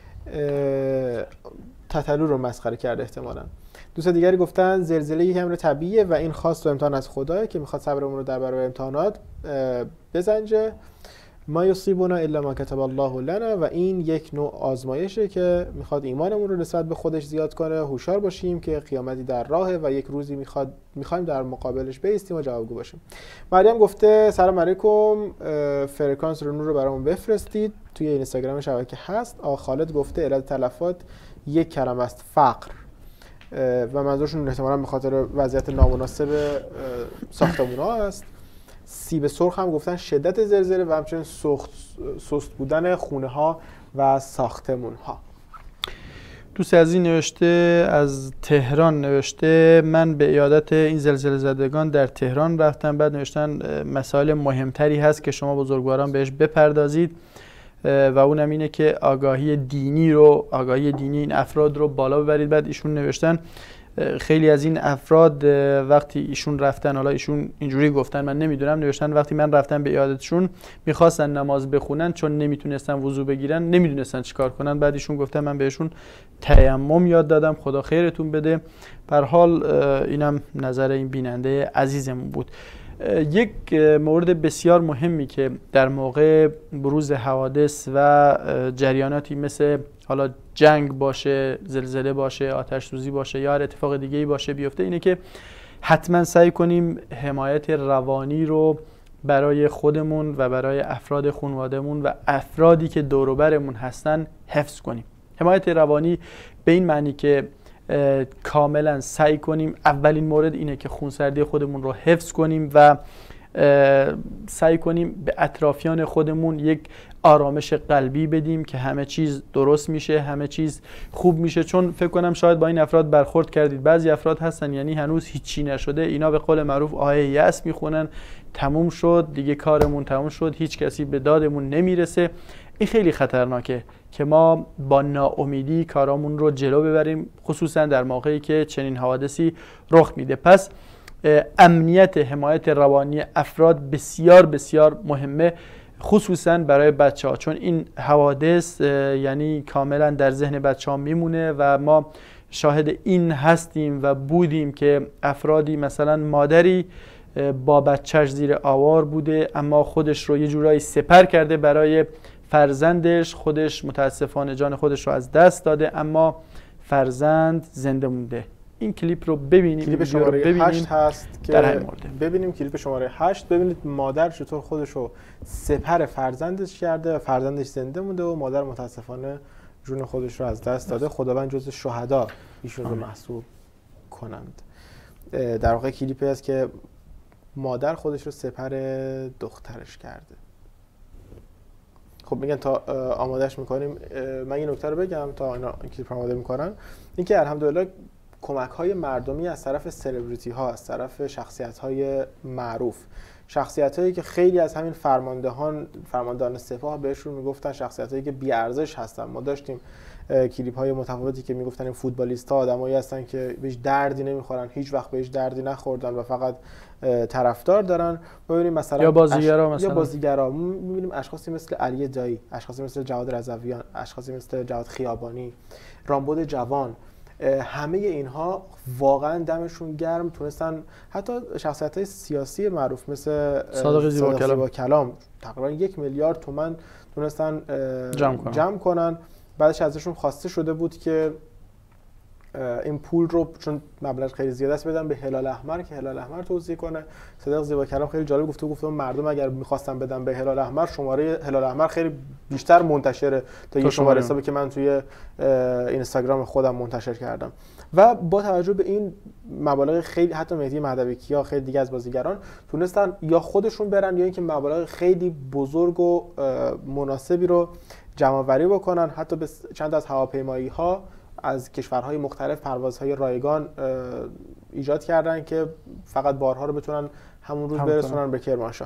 تتلو رو مسخره کرده احتمالاً. دوست دیگری گفتن زلزله یک امر طبیعیه و این خواست و امتحان از خداه که میخواد صبرمون رو در برابر امتحانات بزنجه. ما یصیبنا الا ما کتب الله لنا، و این یک نوع آزمایشه که میخواد ایمانمون رو نسبت به خودش زیاد کنه. هوشیار باشیم که قیامتی در راهه و یک روزی میخواد میخوایم در مقابلش بایستیم و جوابگو باشیم. مریم گفته سلام علیکم، فرکانس رو نور رو برامون بفرستید. توی اینستاگرام شبکه هست. آقا خالد گفته علت تلفات یک کلمه است، فقر، و منظورشون احتمالاً به خاطر وضعیت نامناسب ساختمان‌ها است. سیب سرخ هم گفتن شدت زلزله و همچنین سخت سست بودن خونه‌ها و ساختمان‌ها. دوست عزیز نوشته از تهران نوشته من به عیادت این زلزله زدگان در تهران رفتم. بعد نوشتن مسائل مهمتری هست که شما بزرگواران بهش بپردازید و اونم اینه که آگاهی دینی رو آگاهی دینی این افراد رو بالا ببرید. بعد ایشون نوشتن خیلی از این افراد وقتی ایشون رفتن، حالا ایشون اینجوری گفتن من نمیدونم، نوشتن وقتی من رفتم به عیادتشون میخواستن نماز بخونن، چون نمیتونستن وضو بگیرن نمیدونستن چیکار کنن. بعد ایشون گفتن من بهشون تیمم یاد دادم، خدا خیرتون بده. به هر حال اینم نظر این بیننده عزیزمون بود. یک مورد بسیار مهمی که در موقع بروز حوادث و جریاناتی مثل حالا جنگ باشه، زلزله باشه، آتش سوزی باشه یا هر اتفاق دیگه ای باشه بیفته، اینه که حتما سعی کنیم حمایت روانی رو برای خودمون و برای افراد خانوادهمون و افرادی که دور و برمون هستن حفظ کنیم. حمایت روانی به این معنی که کاملا سعی کنیم، اولین مورد اینه که خونسردی خودمون رو حفظ کنیم و سعی کنیم به اطرافیان خودمون یک آرامش قلبی بدیم که همه چیز درست میشه، همه چیز خوب میشه. چون فکر کنم شاید با این افراد برخورد کردید، بعضی افراد هستن یعنی هنوز هیچی نشده، اینا به قول معروف آیه یأس میخونن، تموم شد دیگه، کارمون تموم شد، هیچ کسی به دادمون نمیرسه. این خیلی خطرناکه که ما با ناامیدی کارامون رو جلو ببریم، خصوصا در موقعی که چنین حوادثی رخ میده. پس امنیت، حمایت روانی افراد بسیار بسیار مهمه، خصوصا برای بچه ها، چون این حوادث یعنی کاملا در ذهن بچه ها میمونه و ما شاهد این هستیم و بودیم که افرادی، مثلا مادری با بچهش زیر آوار بوده اما خودش رو یه جورایی سپر کرده برای فرزندش، خودش متاسفانه جان خودش رو از دست داده اما فرزند زنده مونده. این کلیپ رو ببینیم، کلیپ شماره هشت هست که در همین مورد ببینیم. کلیپ شماره هشت ببینید مادر چطور خودش رو سپر فرزندش کرده، فرزندش زنده مونده و مادر متاسفانه جون خودش رو از دست داده. خداوند جز شهدا ایشون رو محسوب کنند. در واقع کلیپی است که مادر خودش رو سپر دخترش کرده. خب میگن تا آمادهش میکنیم، من این نکته رو بگم تا اینا کلیپ آماده میکنن، اینکه الحمدلله کمک های مردمی از طرف سلبریتی ها، از طرف شخصیت های معروف، شخصیت هایی که خیلی از همین فرماندهان فرماندهان سپاه بهشون میگفتن شخصیت هایی که بی ارزش هستن. ما داشتیم کلیپ های متفاوتی که میگفتن این فوتبالیست ها آدمایی هستن که بهش دردی نمیخورن، هیچ وقت بهش دردی نخوردن و فقط طرفدار دارن. ببینیم مثلا یا بازیگرا اش... مثلا یا بازیگرا میبینیم اشخاصی مثل علی دایی، اشخاصی مثل جواد رضویان، اشخاصی مثل جواد خیابانی، رامبد جوان، همه اینها واقعا دمشون گرم، تونستن حتی شخصیت‌های سیاسی معروف مثل صادق زیبا کلام. کلام تقریبا یک میلیارد تومان تونستن جمع کنن. جمع کنن. بعدش ازشون خواسته شده بود که این پول رو چون مبلغ خیلی زیاده است بدن به هلال احمر که هلال احمر توزیع کنه. صادق زیبا کلام خیلی جالب گفته گفته مردم اگر می‌خواستن بدن به هلال احمر، شماره هلال احمر خیلی بیشتر منتشره تا یه شماره حسابی که من توی اینستاگرام خودم منتشر کردم. و با توجه به این مبالغ خیلی، حتی مهدی مهدوی‌کیا خیلی دیگه از بازیگران تونستن یا خودشون برن یا اینکه مبالغ خیلی بزرگ و مناسبی رو جمع‌آوری بکنن. حتی به چند از هواپیمایی‌ها از کشورهای مختلف پروازهای رایگان ایجاد کردن که فقط بارها رو بتونن همون روز برسونن به کرمانشاه.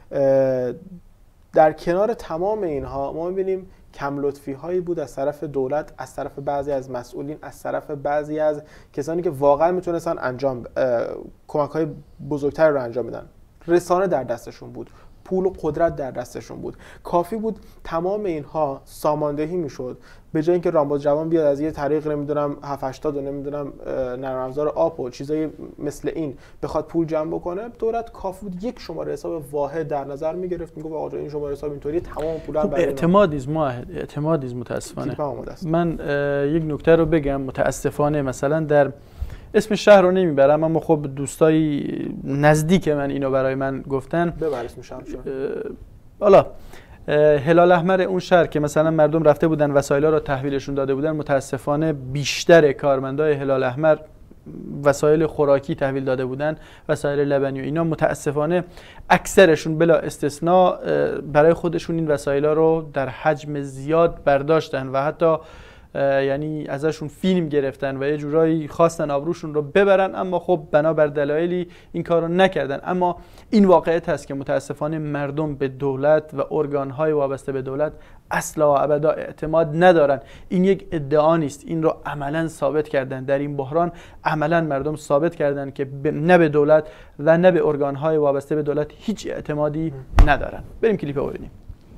در کنار تمام اینها ما می‌بینیم کم لطفی هایی بود از طرف دولت، از طرف بعضی از مسئولین، از طرف بعضی از کسانی که واقعا میتونستن انجام کمک های بزرگتر رو انجام بدن. رسانه در دستشون بود، پول و قدرت در دستشون بود، کافی بود تمام اینها ساماندهی میشد. به جای اینکه رامبد جوان بیاد از یه طریق نمیدونم هفت هشتاد و نمیدونم نرم افزار آپ و چیزای مثل این بخواد پول جمع بکنه، دولت کافی بود یک شماره حساب واحد در نظر میگرفت، میگفت آقا این شماره حساب اینطوری تمام پولا برای اعتماد نیست، معاهد اعتماد نیست. متاسفانه من یک نکته رو بگم، متاسفانه مثلا در اسم شهر رو نمیبرم اما خب دوستای نزدیک من اینو برای من گفتن، ببر اسم شهر شو. حالا هلال احمر اون شهر که مثلا مردم رفته بودن وسایل رو تحویلشون داده بودن، متاسفانه بیشتر کارمندای هلال احمر وسایل خوراکی تحویل داده بودن، وسایل لبنی و اینا. متاسفانه اکثرشون بلا استثناء برای خودشون این وسایل رو در حجم زیاد برداشتن و حتی یعنی ازشون فیلم گرفتن و یه جورایی خواستن آبروشون رو ببرن، اما خب بنابر دلایلی این کار رو نکردن. اما این واقعیت هست که متاسفانه مردم به دولت و ارگانهای وابسته به دولت اصلا و ابدا اعتماد ندارن. این یک ادعا نیست، این رو عملا ثابت کردن. در این بحران عملا مردم ثابت کردن که نه به دولت و نه به ارگانهای وابسته به دولت هیچ اعتمادی ندارن. بریم کلیپ رو ببینیم.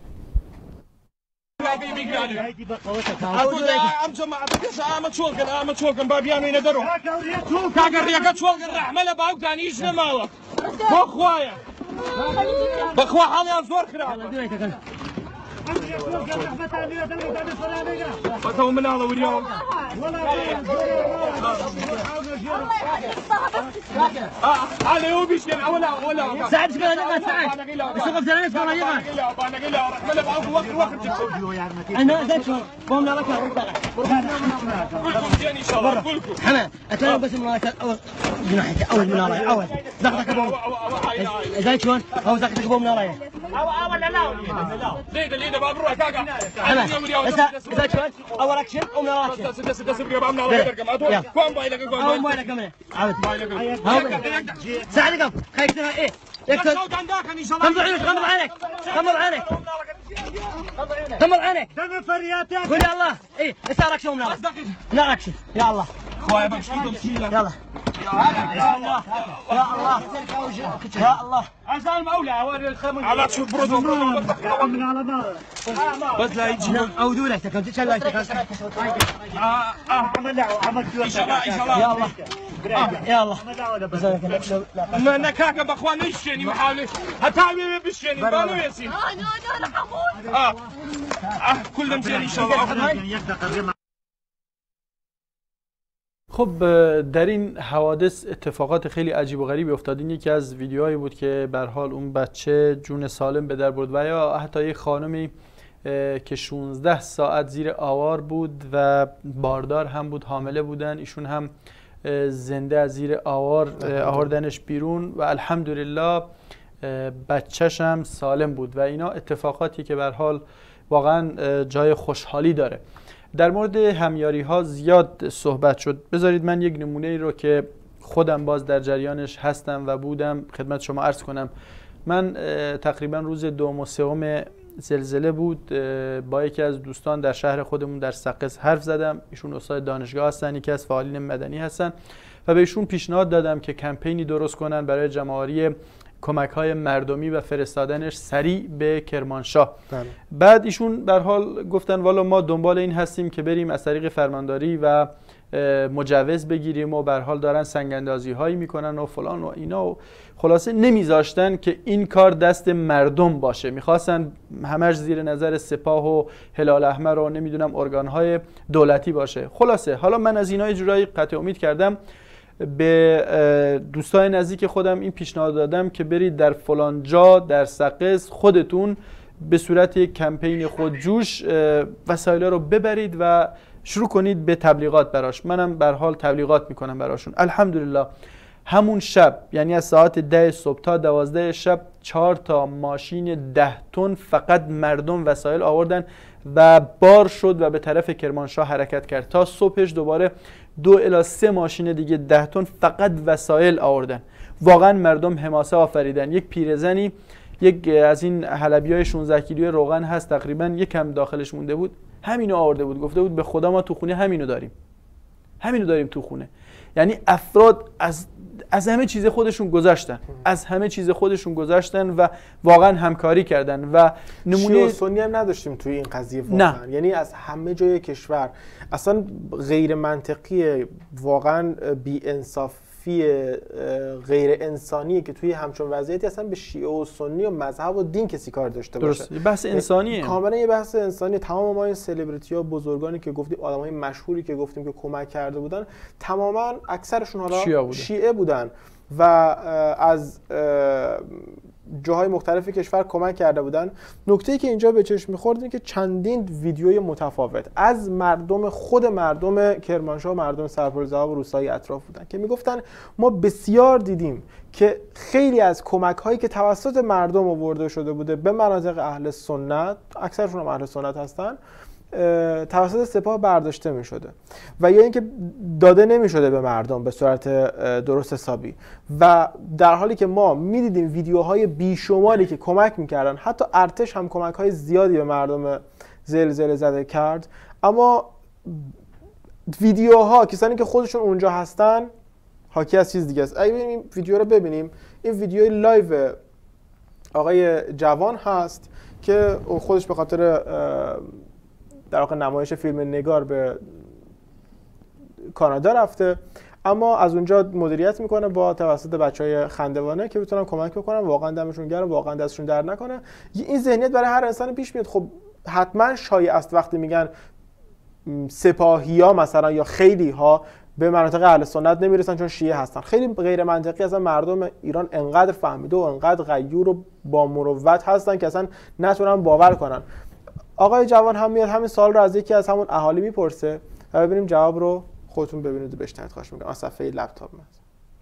بطو من الله واليوم علي هو بيشكل ولا ولا سعد شكل هذا سعد اشتغل زلمه كان يغنى انا قيل رحمه الله بعوق وقت وقت انا ذاك قوم لك ان شاء الله اقول لكم حمد اتلاقى بس من جناحك اول من الله اول زقتك ابو زي شلون هو زقتك ابو من الله اول لا لا ليد ليد باب روح كاكا حمد زي شلون اول اكشن او من الله ستة ستة صفر يا من الله يرقم ادو قوم بايلك قوم بايلك كمان عاود ساعدك خايف ايه يكتب غمض عينك غمض عينك غمض عينك غمض عينك قول يا الله ايه اسارك شو من الله لا اكشن يا الله خويا بمشي يلا يا الله يا الله يا الله عشان المولى على شو برود من على نار بس لا يجي عودوا لك كنت تشلك اه اه عمل عمل ان شاء الله ان شاء الله يا الله يا الله ما انا كاكا باخوان الشيني محاولة هتعمل بالشيني بانو ياسين انا انا حمود اه اه كلهم زين ان شاء الله. خب در این حوادث اتفاقات خیلی عجیب و غریبی افتاد. این یکی از ویدیوهایی بود که به هر حال اون بچه جون سالم به در برد و یا حتی یک خانمی که شانزده ساعت زیر آوار بود و باردار هم بود، حامله بودن، ایشون هم زنده از زیر آوار آوردنش بیرون و الحمدلله بچه‌ش هم سالم بود و اینا اتفاقاتی که به هر حال واقعا جای خوشحالی داره. در مورد همیاری ها زیاد صحبت شد. بذارید من یک نمونه ای رو که خودم باز در جریانش هستم و بودم خدمت شما عرض کنم. من تقریبا روز دوم و سوم زلزله بود، با یکی از دوستان در شهر خودمون در سقز حرف زدم. ایشون استاد دانشگاه هستن، یکی از فعالین مدنی هستن و به ایشون پیشنهاد دادم که کمپینی درست کنن برای جمع‌آوری کمک‌های مردمی و فرستادنش سریع به کرمانشاه. بله. بعد ایشون به هر حال گفتن والا ما دنبال این هستیم که بریم از طریق فرمانداری و مجوز بگیریم و به هر حال دارن سنگ‌اندازی هایی میکنن و فلان و اینا و خلاصه نمیذاشتن که این کار دست مردم باشه. میخواستن همش زیر نظر سپاه و هلال احمر و نمیدونم ارگان‌های دولتی باشه. خلاصه حالا من از اینا یه جورایی قطع امید کردم، به دوستای نزدیک خودم این پیشنهاد دادم که برید در فلان جا در سقز خودتون به صورت یک کمپین خودجوش وسایل رو ببرید و شروع کنید به تبلیغات براش. منم به هر حال تبلیغات میکنم براشون. الحمدلله همون شب، یعنی از ساعت ده صبح تا دوازده شب، چهار تا ماشین ده تن فقط مردم وسایل آوردن و بار شد و به طرف کرمانشاه حرکت کرد. تا صبحش دوباره دو الی سه ماشین دیگه ده تن فقط وسایل آوردن. واقعا مردم حماسه آفریدن. یک پیرزنی یک از این حلبیای شانزده کیلویی روغن هست، تقریبا یکم داخلش مونده بود، همینو آورده بود، گفته بود به خدا ما تو خونه همینو داریم، همینو داریم تو خونه. یعنی افراد از از همه چیز خودشون گذاشتن، از همه چیز خودشون گذاشتن و واقعا همکاری کردن و نمونه شیعه و سنی هم نداشتیم توی این قضیه واقعا. یعنی از همه جای کشور اصلا غیر منطقیه، واقعا بی انصافی غیر انسانیه که توی همچون وضعیتی اصلا به شیعه و سنی و مذهب و دین کسی کار داشته باشه. درست، بحث انسانیه، کاملا یه بحث انسانی. تمام ما این سلبریتی ها، بزرگانی که گفتیم، آدمای مشهوری که گفتیم که کمک کرده بودن، تماما اکثرشون حالا شیعه بودن, شیعه بودن و از جاهای مختلف کشور کمک کرده بودن. نکته‌ای که اینجا به چشم می‌خورد اینه که چندین ویدیوی متفاوت از مردم، خود مردم کرمانشاه، مردم سرپل‌زها و روستای اطراف بودن که میگفتن ما بسیار دیدیم که خیلی از کمک‌هایی که توسط مردم آورده شده بوده به مناطق اهل سنت، اکثرشون هم اهل سنت هستن، توسط سپاه برداشته می شده و یا اینکه داده نمی شده به مردم به صورت درست حسابی و در حالی که ما می دیدیم ویدیوهای بیشماری که کمک می کردن، حتی ارتش هم کمک های زیادی به مردم زلزله زده کرد، اما ویدیوها کسانی که خودشون اونجا هستن حاکی از چیز دیگه است. اگه ببینیم ویدیو رو ببینیم، این ویدیوی لایو آقای جوان هست که خودش به خاطر در واقع نمایش فیلم نگار به کانادا رفته، اما از اونجا مدیریت میکنه با توسط بچهای خندوانه که بتونن کمک بکنن. واقعا دمشون گرم، واقعا دستشون درد نکنه. این ذهنیت برای هر انسان پیش میاد. خب حتما شایع است وقتی میگن سپاهی‌ها مثلا یا خیلی ها به مناطق اهل سنت نمیرسن چون شیعه هستن. خیلی غیر منطقی اصلا مردم ایران انقدر فهمیده و انقدر غیور و با مروت هستن که اصلا نتونن باور کنن. آقای جوان هم میاد همین سوال رو از یکی از همون اهالی میپرسه و ببینیم جواب رو خودتون ببینید و بشنوید. خواهش میکنم. صفحه لپتاپ من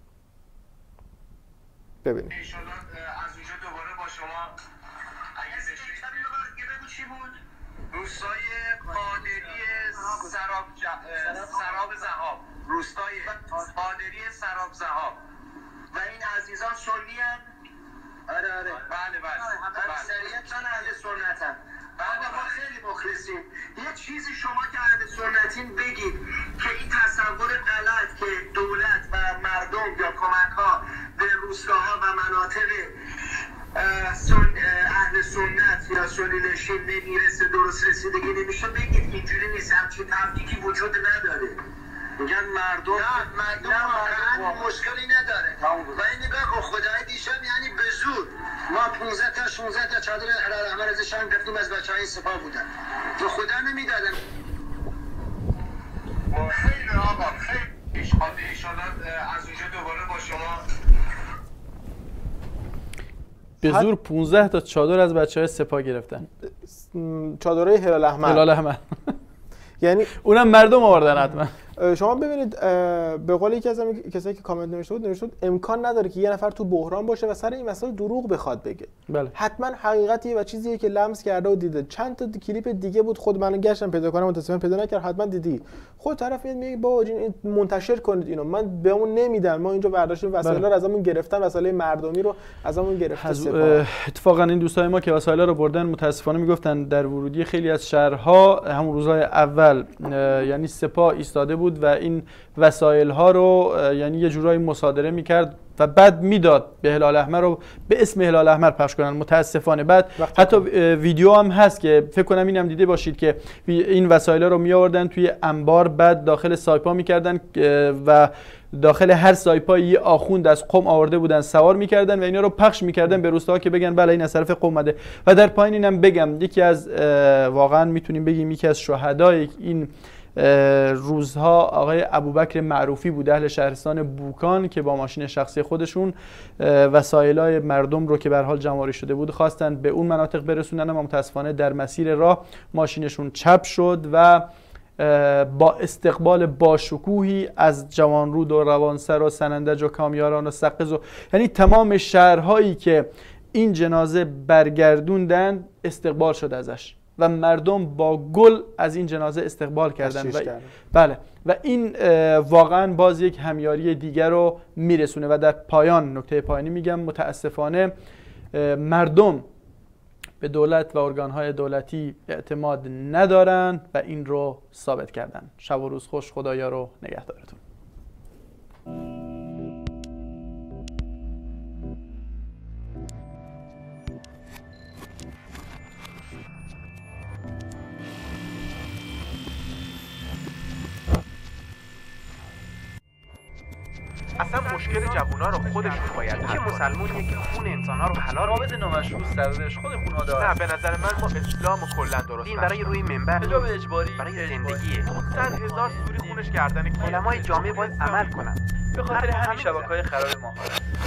ببینید. ان شاء الله از اونجا دوباره با شما اگه بشید چی بود؟ روستای قادری سراب ج... سراب ذهاب، روستای قادری سراب ذهاب و این عزیزان سنی ان. آره آره بله بله اکثریتشون اهل سنتن. بله ما خیلی مخلصیم. یه چیزی شما که اهل سنتین بگید که این تصور غلط که دولت و مردم یا کمک ها به روستاها و مناطق اهل سنت یا سنی نشین نمیرسه، درست رسیدگی نمیشه، بگید اینجوری نیست. همچین تفکیکی وجود نداره. میگن مردم نه مردم واقعا مشکلی نداره و این نگاه که خدای دیشب یعنی به زور ما پانزده تا شانزده تا چادر هلال احمر از شام گرفتیم از بچهای سپاه بودن تو خدا نمیدادن. خیلی آقا خیلی ان شاء الله از اونجا دوباره با شما به زور پانزده تا چادر از بچهای سپاه گرفتن. چادرهای هلال احمر. هلال احمر یعنی اونم مردم آوردن حتما. شما ببینید به قول یکی از کسایی که کامنت نوشته بود نوشته بود امکان نداره که یه نفر تو بحران باشه و سر این مسئله دروغ بخواد بگه. بله. حتما حقیقتیه و چیزیه که لمس کرده و دیده. چند تا کلیپ دیگه بود خود منو گشتم پیدا کنم متاسفانه پیدا نکردم. حتما دیدی. خود طرف میاد میگه بابا جون منتشر کنید اینو. من بهمون نمیدن. ما اینجا برداشتیم وسایل رو ازمون گرفتن، وسایل مردمی رو ازمون گرفتن. سپاه. اتفاقا این دوستای ما که وسایل رو بردن متاسفانه میگفتن در ورودی خیلی از شهرها همون روزهای اول یعنی سپاه ایستاده بود و این وسایل ها رو یعنی یه جورایی مصادره میکرد و بعد میداد به هلال احمر رو به اسم هلال احمر پخش کنن. متاسفانه بعد حتی ویدیو هم هست که فکر کنم اینم دیده باشید که این وسایل رو می آوردن توی انبار، بعد داخل سایپا میکردن و داخل هر سایپا یه آخوند از قم آورده بودن سوار میکردن و اینا رو پخش میکردن به روستاها که بگن بله این از طرف قم اومده. و در پایین اینم بگم یکی از واقعا میتونیم بگیم یکی از شهدای این روزها آقای ابوبکر معروفی بود، اهل شهرستان بوکان، که با ماشین شخصی خودشون وسایلای مردم رو که به هر حال جمع‌آوری شده بود خواستن به اون مناطق برسونن، اما متاسفانه در مسیر راه ماشینشون چپ شد و با استقبال باشکوهی از جوانرود و روانسر و سنندج و کامیاران و سقز و یعنی تمام شهرهایی که این جنازه برگردوندن استقبال شد ازش و مردم با گل از این جنازه استقبال کردن و بله و این واقعا باز یک همیاری دیگر رو میرسونه. و در پایان نکته پایانی میگم متاسفانه مردم به دولت و ارگانهای دولتی اعتماد ندارن و این رو ثابت کردن. شب و روز خوش، خدایا رو نگهدارتون. اصلا مشکل جوونا رو خودشون باید حل کنن. مسلمونیه که خون انسان‌ها رو حلال رابط نامشروع سرش خود خون‌ها داره. نه به نظر من ما اسلام و کلا درست این برای روی منبر به اجباری برای زندگیه. صد هزار سوری خونش گردن علمای جامعه باید عمل کنن. به خاطر همین شبکه‌های خراب ما